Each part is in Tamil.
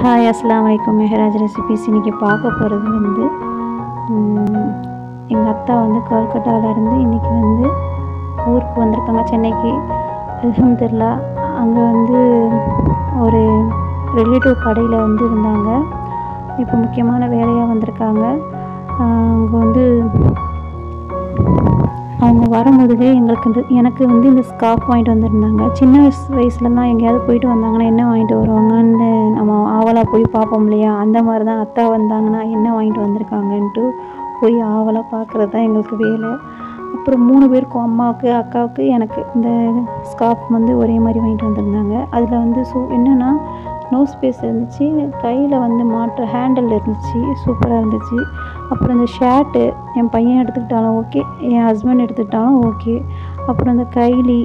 ஹாய் அஸ்ஸலாமு அலைக்கும். மெஹராஜ் ரெசிபீஸ். இன்றைக்கி பார்க்க போகிறது வந்து எங்கள் அத்தா வந்து கல்கட்டாவிலேருந்து இன்றைக்கி வந்து ஊருக்கு வந்திருக்காங்க, சென்னைக்கு. அல்ஹம்துலில்லாஹ். அங்கே வந்து ஒரு ரிலேட்டிவ் கடையில் வந்து இருந்தாங்க. இப்போ முக்கியமான வேலையாக வந்திருக்காங்க. அங்கே வந்து அவங்க வரும்போதே எனக்கு வந்து இந்த ஸ்கார்ஃப் வாங்கிட்டு வந்திருந்தாங்க. சின்ன வயசுலலாம் எங்கேயாவது போயிட்டு வந்தாங்கன்னா என்ன வாங்கிட்டு வருவாங்கன்னு நம்ம ஆவலாக போய் பார்ப்போம் இல்லையா? அந்த மாதிரி தான் அத்தா வந்தாங்கன்னா என்ன வாங்கிட்டு வந்திருக்காங்கன்ட்டு போய் ஆவலாக பார்க்குறது தான் எங்களுக்கு வேலை. அப்புறம் 3 பேருக்கும், அம்மாவுக்கு, அக்காவுக்கு, எனக்கு இந்த ஸ்கார்ஃப் வந்து ஒரே மாதிரி வாங்கிட்டு வந்திருந்தாங்க. அதில் வந்து என்னென்னா நோஸ் பீஸ் இருந்துச்சு, கையில் வந்து மாட்டுற ஹேண்டில் இருந்துச்சு, சூப்பராக இருந்துச்சு. அப்புறம் இந்த ஷர்ட்டு என் பையன் எடுத்துக்கிட்டாலும் ஓகே, என் ஹஸ்பண்ட் எடுத்துக்கிட்டாலும் ஓகே. அப்புறம் இந்த கைலி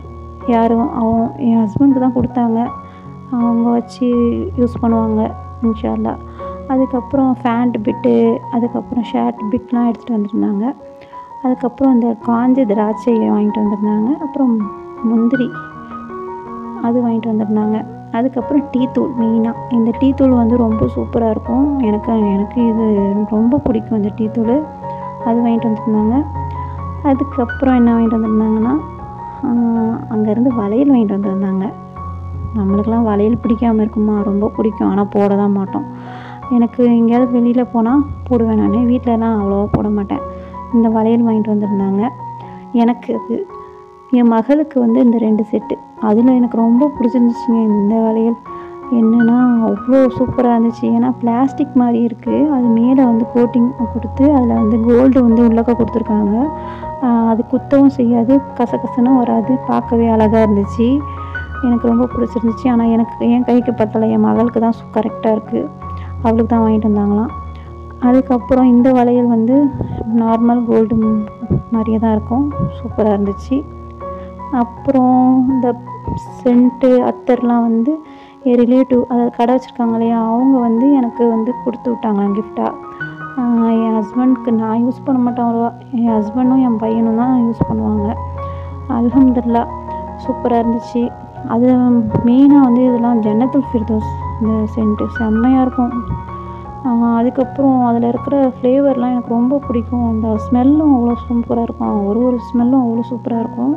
என் ஹஸ்பண்டுக்கு தான் கொடுத்தாங்க, அவங்க வச்சு யூஸ் பண்ணுவாங்க இன்ஷா அல்லாஹ். அதுக்கப்புறம் ஃபேண்ட் பிட்டு, அதுக்கப்புறம் ஷர்ட் பிட்லாம் எடுத்துகிட்டு வந்துருந்தாங்க. அதுக்கப்புறம் இந்த காஞ்ச திராட்சை வாங்கிட்டு வந்திருந்தாங்க. அப்புறம் முந்திரி அது வாங்கிட்டு வந்திருந்தாங்க. அதுக்கப்புறம் டீ தூள். மெயினாக இந்த டீ தூள் வந்து ரொம்ப சூப்பராக இருக்கும். எனக்கு இது ரொம்ப பிடிக்கும், இந்த டீ தூள். அது வாங்கிட்டு வந்துருந்தாங்க. அதுக்கப்புறம் என்ன வாங்கிட்டு வந்திருந்தாங்கன்னா, அங்கேருந்து வளையல் வாங்கிட்டு வந்திருந்தாங்க. நம்மளுக்கெல்லாம் வளையல் பிடிக்காமல் இருக்குமா? ரொம்ப பிடிக்கும், ஆனால் போட தான் மாட்டோம். எனக்கு எங்கேயாவது வெளியில் போனால் போடுவேன். நான் வீட்டிலலாம் அவ்வளோவா போட மாட்டேன். இந்த வளையல் வாங்கிட்டு வந்திருந்தாங்க. எனக்கு என் மகளுக்கு வந்து இந்த 2 செட்டு. அதில் எனக்கு ரொம்ப பிடிச்சிருந்துச்சுங்க இந்த வளையல். என்னென்னா அவ்வளோ சூப்பராக இருந்துச்சு. ஏன்னா பிளாஸ்டிக் மாதிரி இருக்குது, அது மேலே வந்து கோட்டிங் கொடுத்து அதில் வந்து கோல்டு வந்து உள்ளக்க கொடுத்துருக்காங்க. அது குத்தவும் செய்யாது, கசகசனும் வராது, பார்க்கவே அழகாக இருந்துச்சு. எனக்கு ரொம்ப பிடிச்சிருந்துச்சு. ஆனால் என் கைக்கு பத்தலை, என் மகளுக்கு தான் கரெக்டாக இருக்குது, அவளுக்கு தான் வாங்கிட்டு வந்தாங்களாம். அதுக்கப்புறம் இந்த வளையல் வந்து நார்மல் கோல்டு மாதிரியே தான் இருக்கும், சூப்பராக இருந்துச்சு. அப்புறம் இந்த சென்ட்டு அத்தர்லாம் வந்து என் ரிலேட்டிவ், அதாவது கடை வச்சுருக்காங்க இல்லையா, அவங்க வந்து எனக்கு வந்து கொடுத்து விட்டாங்க கிஃப்டாக. என் ஹஸ்பண்டுக்கு நான் யூஸ் பண்ண மாட்டேன் அவ்வளோவா, என் ஹஸ்பண்டும் என் பையனும் தான் யூஸ் பண்ணுவாங்க. அல்ஹம்துலில்லாஹ் சூப்பராக இருந்துச்சு. அது மெயினாக வந்து இதெல்லாம் ஜன்னத்துல் ஃபிர்தௌஸ் இந்த சென்ட்டு செம்மையாக இருக்கும். அதுக்கப்புறம் அதில் இருக்கிற ஃப்ளேவர்லாம் எனக்கு ரொம்ப பிடிக்கும். அந்த ஸ்மெல்லும் அவ்வளோ சூப்பராக இருக்கும். ஒரு ஸ்மெல்லும் அவ்வளோ சூப்பராக இருக்கும்.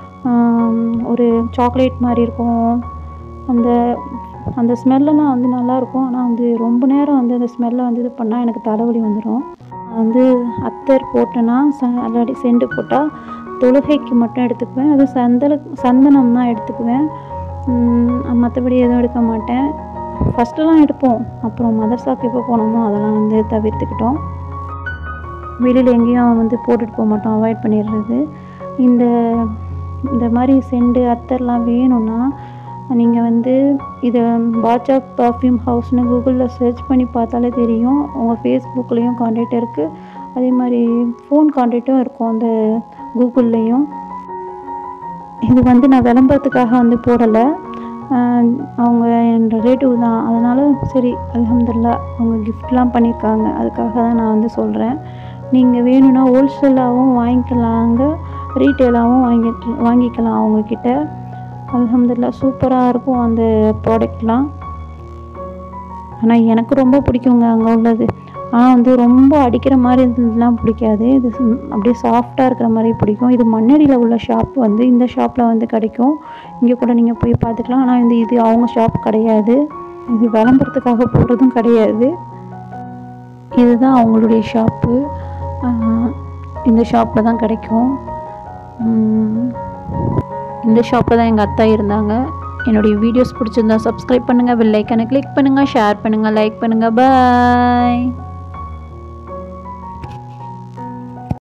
ஒரு சாக்லேட் மாதிரி இருக்கும். அந்த ஸ்மெல்லாம் வந்து நல்லாயிருக்கும். ஆனால் வந்து ரொம்ப நேரம் வந்து அந்த ஸ்மெல்லை வந்து இது பண்ணால் எனக்கு தலைவலி வந்துடும். வந்து அத்தர் போட்டேன்னா அல்லாடி செண்டு போட்டால் தொழுகைக்கு மட்டும் எடுத்துக்குவேன். அது சந்தனம் தான் எடுத்துக்குவேன், மற்றபடி எதுவும் எடுக்க மாட்டேன். ஃபஸ்ட்டெல்லாம் எடுப்போம், அப்புறம் மதர்சாக்கு எப்போ போனோமோ அதெல்லாம் வந்து தவிர்த்துக்கிட்டோம். வெளியில் எங்கேயும் வந்து போட்டுட்டு போக மாட்டோம், அவாய்ட் பண்ணிடுறது. இந்த மாதிரி செண்டு அத்தர்லாம் வேணும்னா நீங்கள் வந்து இதை பாட்சா பர்ஃப்யூம் ஹவுஸ்னு கூகுளில் சர்ச் பண்ணி பார்த்தாலே தெரியும். உங்கள் ஃபேஸ்புக்லேயும் கான்டாக்ட் இருக்குது, அதே மாதிரி ஃபோன் கான்டாக்டும் இருக்கும் அந்த கூகுள்லேயும். இது வந்து நான் விளம்பரத்துக்காக வந்து போடலை, அவங்க என் ரிலேட்டிவ் தான். அதனால் சரி அல்ஹம்துலில்லாஹ் அவங்க கிஃப்ட்லாம் பண்ணியிருக்காங்க, அதுக்காக தான் நான் வந்து சொல்கிறேன். நீங்கள் வேணும்னா ஹோல்சேலாகவும் வாங்கிக்கலாங்க, ரீட்டெயிலாகவும் வாங்கிக்கலாம் அவங்கக்கிட்ட. அல்ஹம்துலில்லாஹ் சூப்பராக இருக்கும் அந்த ப்ராடக்ட்லாம். ஆனால் எனக்கு ரொம்ப பிடிக்குங்க அங்கே உள்ளது. ஆனால் வந்து ரொம்ப அடிக்கிற மாதிரி இருந்ததுலாம் பிடிக்காது, இது அப்படியே சாஃப்டாக இருக்கிற மாதிரி பிடிக்கும். இது மண்ணடியில் உள்ள ஷாப், வந்து இந்த ஷாப்பில் வந்து கிடைக்கும். இங்கே கூட நீங்கள் போய் பார்த்துக்கலாம். ஆனால் இது அவங்க ஷாப் கிடையாது, இது விளம்பரத்துக்காக போடுறதும் கிடையாது. இதுதான் அவங்களுடைய ஷாப்பு. இந்த ஷாப்பில் தான் கிடைக்கும். இந்த ஷாப்பில் தான் எங்கள் அத்தா இருந்தாங்க. என்னுடைய வீடியோஸ் பிடிச்சிருந்தா சப்ஸ்கிரைப் பண்ணுங்கள், பெல் ஐக்கானை கிளிக் பண்ணுங்கள், ஷேர் பண்ணுங்கள், லைக் பண்ணுங்கள். பாய்.